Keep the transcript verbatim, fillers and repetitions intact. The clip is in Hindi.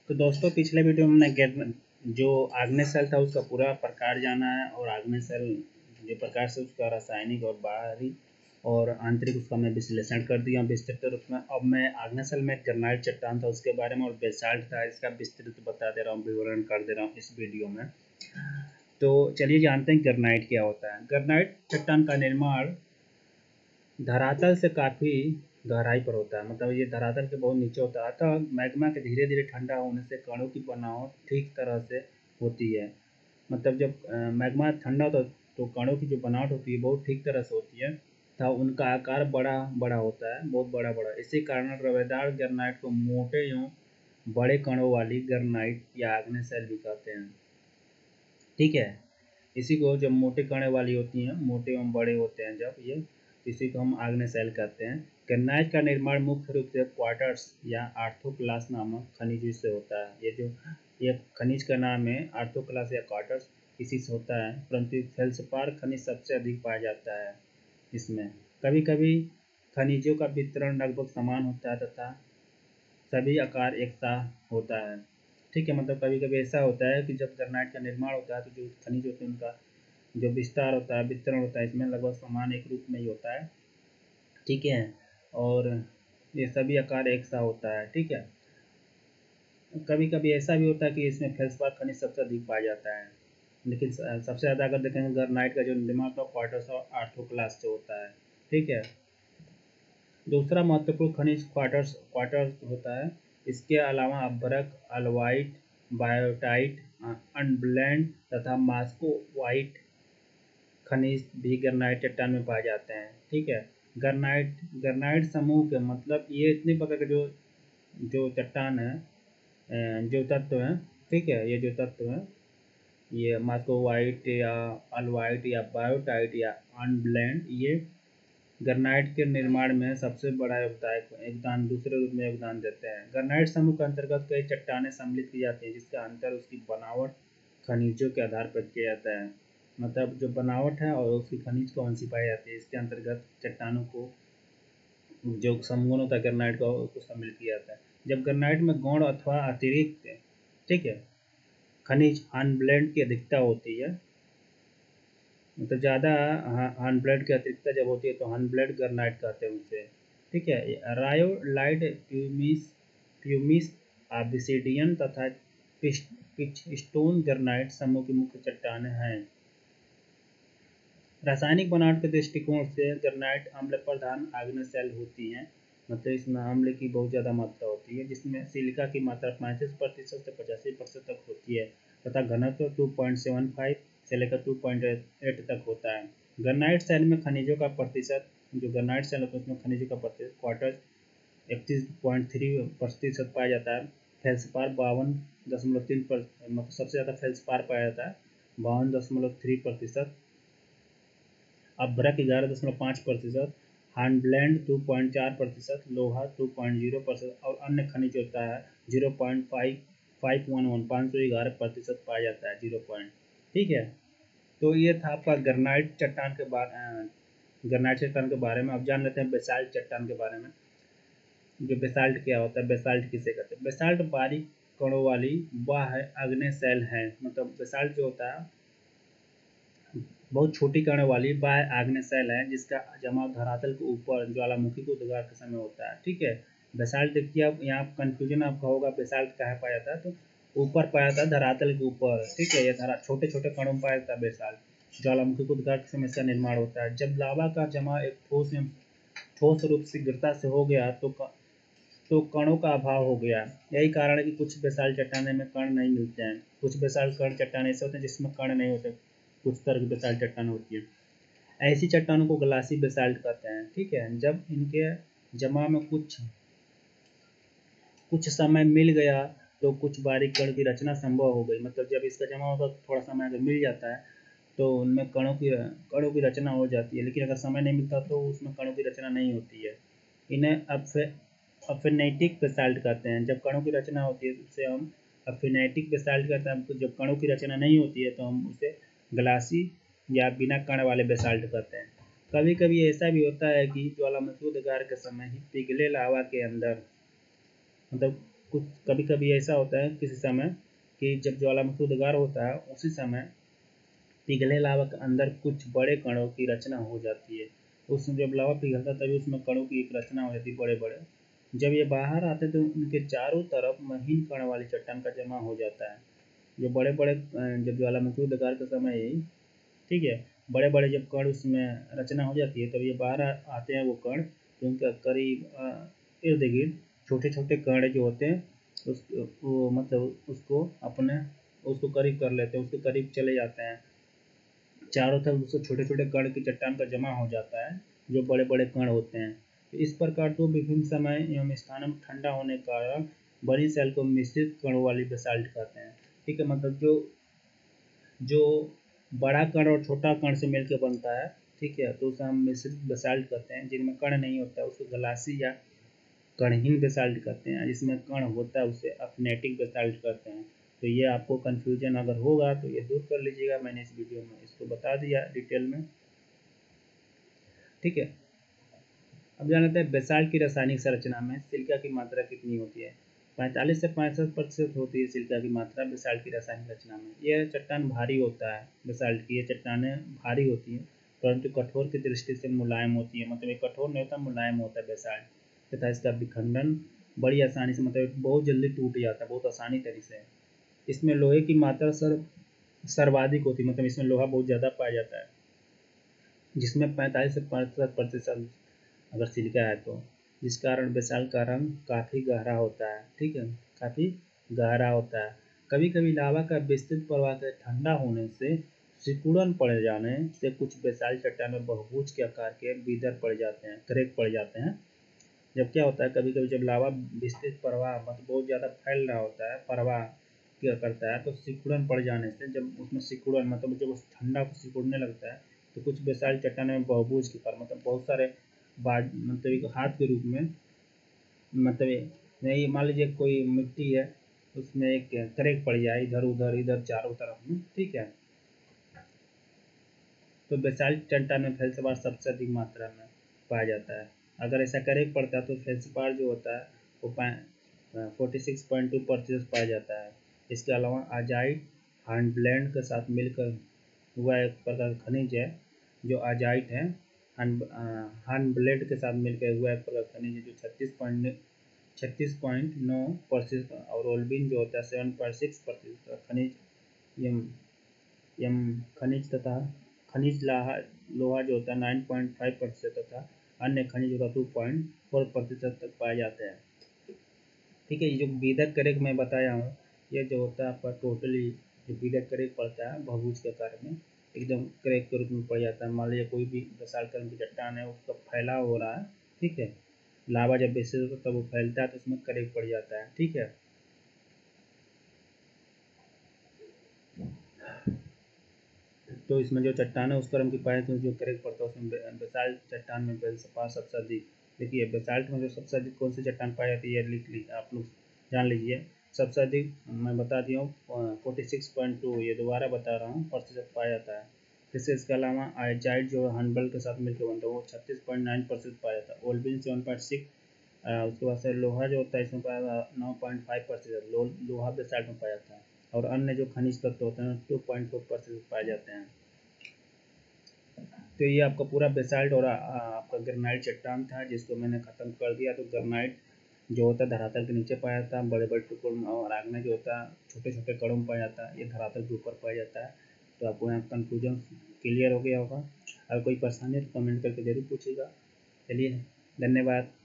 तो दोस्तों पिछले वीडियो में हमने जो आग्नेय सेल था उसका पूरा प्रकार जाना है और आग्नेय सेल जो प्रकार से उसका रासायनिक और बाहरी और आंतरिक उसका मैं विश्लेषण कर दिया विस्तृत रूप में। अब मैं आग्नेय सेल में ग्रेनाइट चट्टान था उसके बारे में और बेसाल्ट था इसका विस्तृत बता दे रहा हूँ, विवरण कर दे रहा हूँ इस वीडियो में। तो चलिए जानते हैं ग्रेनाइट क्या होता है। ग्रेनाइट चट्टान का निर्माण धरातल से काफ़ी गहराई पर होता है, मतलब ये धरातल के बहुत नीचे होता है। अतः मैग्मा के धीरे धीरे ठंडा होने से कणों की बनावट ठीक तरह से होती है। मतलब जब मैग्मा ठंडा होता है तो कणों की जो बनावट होती है बहुत ठीक तरह से होती है तथा उनका आकार बड़ा बड़ा होता है, बहुत बड़ा बड़ा। इसी कारण रवेदार ग्रेनाइट को मोटे एवं बड़े कणों वाली ग्रेनाइट या आग्नेय सेल भी कहते हैं। ठीक है, इसी को जब मोटे कणों वाली होती हैं, मोटे एवं बड़े होते हैं जब ये, इसी को हम आग्नेय सेल कहते हैं। ग्रेनाइट का निर्माण मुख्य रूप से क्वार्ट्ज या आर्थोक्लास नामक खनिज से होता है। ये जो ये खनिज का नाम है आर्थोक्लास या क्वार्ट्ज, इसी से होता है, परंतु फेल्सपार खनिज सबसे अधिक पाया जाता है इसमें। कभी कभी खनिजों का वितरण लगभग समान होता है तथा सभी आकार एक सा होता है। ठीक है, मतलब कभी कभी ऐसा होता है कि जब ग्रेनाइट का निर्माण होता है तो जो खनिज होते हैं उनका जो विस्तार होता है, वितरण होता है, इसमें लगभग समान एक रूप में ही होता है। ठीक है, और ये सभी आकार एक सा होता है। ठीक है, कभी कभी ऐसा भी होता है कि इसमें फेल्सपार खनिज सबसे अधिक पाया जाता है, लेकिन सबसे ज़्यादा अगर देखेंगे ग्रेनाइट का जो निर्माण होता है क्वार्ट्ज और आर्थोक्लास से होता है। ठीक है, दूसरा महत्वपूर्ण खनिज क्वार्ट्ज क्वार्ट्ज होता है। इसके अलावा अभ्रक, अलवाइट, बायोटाइट, अनब्लेंड तथा मॉस्कोवाइट खनिज भी ग्रेनाइट चट्टान में पाए जाते हैं। ठीक है, ग्रेनाइट ग्रेनाइट समूह के मतलब ये इतने प्रकार के जो जो चट्टान है, जो तत्व हैं, ठीक है, ये जो तत्व हैं, ये मॉस्कोवाइट या अलवाइट या बायोटाइट या अनब्लेंड, ये ग्रेनाइट के निर्माण में सबसे बड़ा योगदान दूसरे रूप में योगदान देते हैं। ग्रेनाइट समूह के अंतर्गत कई चट्टानें सम्मिलित की जाती हैं जिसका अंतर उसकी बनावट खनिजों के आधार पर किया जाता है। मतलब जो बनावट है और उसकी खनिज कौन सी पाई जाती है, इसके अंतर्गत चट्टानों को जो समूह होता है ग्रेनाइट का उसको सम्मिलित किया जाता है। जब ग्रेनाइट में गौण अथवा अतिरिक्त, ठीक है, खनिज अनब्लेंड की अधिकता होती है, मतलब ज़्यादा अनब्लेंड की अतिरिक्ता जब होती है तो अनब्लेंड ग्रेनाइट कहते हैं उसे। ठीक है, रायोलाइट, प्यूमिस प्यूमिस ऑब्सिडियन तथा पिचस्टोन ग्रेनाइट समूह की मुख्य चट्टानें हैं। रासायनिक बनावट के दृष्टिकोण से ग्रेनाइट अम्ल प्रधान आग्नेय सेल होती हैं, मतलब इसमें अम्ल की बहुत ज़्यादा मात्रा होती है जिसमें सिलिका की मात्रा पैंतीस प्रतिशत से पचासी प्रतिशत तक होती है तथा घनत्व दो पॉइंट सात पाँच से लेकर दो पॉइंट आठ तक होता है। ग्रेनाइट सेल में खनिजों का प्रतिशत, जो ग्रेनाइट सेल होता है उसमें खनिजों का प्रतिशत क्वार्ट्ज इकतीस पॉइंट तीन प्रतिशत पाया जाता है। फेल्सपार बावन दशमलव तीन, मतलब सबसे ज़्यादा फेल्सपार पाया जाता है, बावन दशमलव तीन प्रतिशत। अभ्रक ग्यारह दशमलव पाँच प्रतिशत, हार्डब्लेंड दो पॉइंट चार प्रतिशत, लोहा दो पॉइंट शून्य प्रतिशत और अन्य खनिज होता है zero point five five one one पाँच सौ ग्यारह प्रतिशत पाया जाता है, जीरो पॉइंट। ठीक है, तो ये था आपका ग्रेनाइट चट्टान के बारे ग्रेनाइट चट्टान के बारे में। अब जान लेते हैं बेसाल्ट चट्टान के बारे में। जो बेसाल्ट क्या होता है, बेसाल्ट किसे कहते हैं? बेसाल्ट बारीक कणों वाली बाह्य आग्नेय सेल है, मतलब बेसाल्ट जो होता है बहुत छोटी कणों वाली बाह्य आग्नेय सेल है जिसका जमाव धरातल के ऊपर ज्वालामुखी के उद्गार के समय होता है। ठीक है, बेसाल्ट देखिए, अब यहाँ कंफ्यूजन आपका होगा बेसाल्ट कहाँ पाया जाता है, तो ऊपर पाया जाता है धरातल के ऊपर। ठीक है, ये धरा छोटे छोटे कणों में पाया जाता है बेसाल्ट। ज्वालामुखी के उद्गार के समय इसका निर्माण होता है। जब लावा का जमाव एक ठोस एवं ठोस रूप से गिरता से हो गया तो क, तो कणों का अभाव हो गया। यही कारण है कि कुछ बेसाल्ट चट्टाने में कण नहीं मिलते हैं। कुछ बेसाल्ट कण चट्टान ऐसे होते हैं जिसमें कण नहीं होते, कुछ तरह की बेसाल्ट चट्टान होती है। ऐसी चट्टानों को ग्लासी बेसाल्ट कहते हैं। ठीक है, जब इनके जमा में कुछ कुछ समय मिल गया तो कुछ बारीक कण की रचना संभव हो गई। मतलब जब इसका जमा होगा थोड़ा समय अगर मिल जाता है तो उनमें कणों की कणों की रचना हो जाती है, लेकिन अगर समय नहीं मिलता तो उसमें कणों की रचना नहीं होती है। इन्हें अफिनेटिक बेसाल्ट कहते हैं। जब कणों की रचना होती है तो उसे हम अफिनेटिक बेसाल्ट कहते हैं। जब कणों की रचना नहीं होती है तो हम उसे ग्लासी या बिना कण वाले बेसाल्ट कहते हैं। कभी कभी ऐसा भी होता है कि ज्वालामुखी उद्गार के समय ही पिघले लावा के अंदर, मतलब कुछ कभी कभी ऐसा होता है किसी समय कि जब ज्वालामुखी उद्गार होता है उसी समय पिघले लावा के अंदर कुछ बड़े कणों की रचना हो जाती है। उसमें जब लावा पिघलता है तभी उसमें कणों की एक रचना हो जाती है बड़े बड़े। जब ये बाहर आते हैं तो उनके चारों तरफ महीन कण वाली चट्टान का जमा हो जाता है। जो बड़े बड़े जब ज्वालामुखी उद्गार के समय ही, ठीक है, बड़े बड़े जब कण उसमें रचना हो जाती है तब ये बाहर आते हैं वो कण, तो उनका करीब इर्द गिर्द छोटे छोटे कण जो होते हैं उस वो मतलब उसको अपने उसको करीब कर लेते हैं, उसके करीब चले जाते हैं। चारों तरफ उससे छोटे छोटे कण की चट्टान का जमा हो जाता है जो बड़े बड़े कण होते हैं। तो इस प्रकार तो विभिन्न समय एवं स्थानों में ठंडा होने के कारण बड़ी सेल को मिश्रित कणों वाली बेसाल्ट कहते हैं। ठीक है, मतलब जो जो बड़ा कण और छोटा कण से मिलकर बनता है, ठीक है, तो उसे हम मिश्रित बेसाल्ट कहते हैं। जिनमें कण नहीं होता है उसको गलासी या कणहीन बेसाल्ट कहते हैं। जिसमें कण होता है उसे अपनेटिक बेसाल्ट कहते हैं। तो ये आपको कन्फ्यूजन अगर होगा तो ये दूर कर लीजिएगा, मैंने इस वीडियो में इसको बता दिया डिटेल में। ठीक है, अब जान लेते हैं बेसाल्ट की रासायनिक संरचना में सिलिका की मात्रा कितनी होती है। पैंतालीस से पैंसठ प्रतिशत होती है सिलिका की मात्रा बेसाल्ट की रासायनिक रचना में। यह चट्टान भारी होता है, बेसाल्ट की ये चट्टानें भारी होती हैं परंतु कठोर की दृष्टि से मुलायम होती है। मतलब ये कठोर नहीं होता, मुलायम होता है बेसाल्ट, तथा इसका विखंडन बड़ी आसानी से, मतलब बहुत जल्दी टूट जाता है, बहुत आसानी तरीके से। इसमें लोहे की मात्रा सर्व सर्वाधिक होती है, मतलब इसमें लोहा बहुत ज़्यादा पाया जाता है, जिसमें पैंतालीस से पैंसठ प्रतिशत अगर सिलिका है तो, जिस कारण बेसाल्ट का रंग काफ़ी गहरा होता है। ठीक है, काफ़ी गहरा होता है। कभी कभी लावा का विस्तृत प्रवाह के ठंडा होने से सिकुड़न पड़ जाने से कुछ बेसाल्ट चट्टान में बहुभुज के आकार के बीदर पड़ जाते हैं, क्रैक पड़ जाते हैं। जब क्या होता है, कभी कभी जब लावा विस्तृत प्रवाह मतलब बहुत ज़्यादा फैल रहा होता है, प्रवाह क्या करता है, तो सिकुड़न पड़ जाने से, जब उसमें सिकुड़न मतलब जब उस ठंडा को सिकुड़ने लगता है तो कुछ बेसाल्ट चट्टान में बहुभुज के आकार, मतलब बहुत सारे बाज मतलब एक हाथ के रूप में, मतलब नहीं, मान लीजिए कोई मिट्टी है उसमें एक क्रैक पड़ जाए इधर उधर इधर चारों तरफ में, ठीक है, तो बेसाल्ट चट्टान में फेल्सपार सबसे अधिक मात्रा में पाया जाता है। अगर ऐसा क्रैक पड़ता है तो फेल्सपार जो होता है वो फोर्टी सिक्स पॉइंट टू प्रतिशत पाया जाता है। इसके अलावा आजाइट हार्नब्लेंड के साथ मिलकर हुआ एक प्रकार का खनिज है जो आजाइट है, हार्नब्लेंड के साथ मिलकर हुआ एक प्रकार खनिज है जो छत्तीस पॉइंट छत्तीस पॉइंट नौ प्रतिशत, और ओल्बिन जो होता है सेवन पॉइंट सिक्स प्रतिशत खनिज यम यम खनिज तथा खनिज लोहा लोहा जो होता है नाइन पॉइंट फाइव प्रतिशत तथा अन्य खनिज होता है टू पॉइंट फोर प्रतिशत तक पाए जाते हैं। ठीक है, ये जो बीदर क्रैक मैं बताया हूँ ये जो होता है आपका टोटली जो बीदर क्रैक पड़ता है बहुभुज के आकार में एकदम क्रैक के रूप में पड़ जाता है। मान लीजिए कोई भी बेसाल्ट की चट्टान है उसका फैलाव हो रहा है, ठीक है, लावा जब बेसिस होता है तब वो फैलता है तो उसमें क्रैक पड़ जाता है। ठीक है, तो इसमें जो चट्टान है उस क्रम की पाए तो जो क्रैक पड़ता है उसमें बेसाल्ट चट्टान में फेल्सपार सबसे अधिक। देखिए बेसाल्ट में जो सबसे अधिक कौन सी चट्टान पाई जाती है लिख ली आप लोग जान लीजिए। सबसे अधिक मैं बता दिया हूँ फोर्टी सिक्स पॉइंट टू, ये दोबारा बता रहा हूँ, प्रतिशत पाया जाता है। जैसे इसके अलावा आजाइट जो हार्नब्लेंड के साथ मिलकर बनता है वो छत्तीस पॉइंट नाइन प्रतिशत पाया जाता है। ओल्बिन सेवन पॉइंट सिक्स, उसके बाद से लोहा जो होता है इसमें पाया नौ पॉइंट फाइव प्रतिशत लो लोहा बेसाल्ट में पाया जाता है, और अन्य जो खनिज तत्व होते हैं टू पॉइंट फोर प्रतिशत पाए जाते हैं। तो ये आपका पूरा बेसाल्ट और आपका ग्रेनाइट चट्टान था जिसको मैंने ख़त्म कर दिया। तो ग्रेनाइट जो होता है धरातल के नीचे पाया जाता है बड़े बड़े टुकड़ों में, और आग्नेय जो होता है छोटे छोटे कणों में पाया जाता है, ये धरातल के ऊपर पाया जाता है। तो आपको यहाँ कन्फ्यूजन क्लियर हो गया होगा। अगर कोई परेशानी है तो कमेंट करके जरूर पूछिएगा। चलिए, धन्यवाद।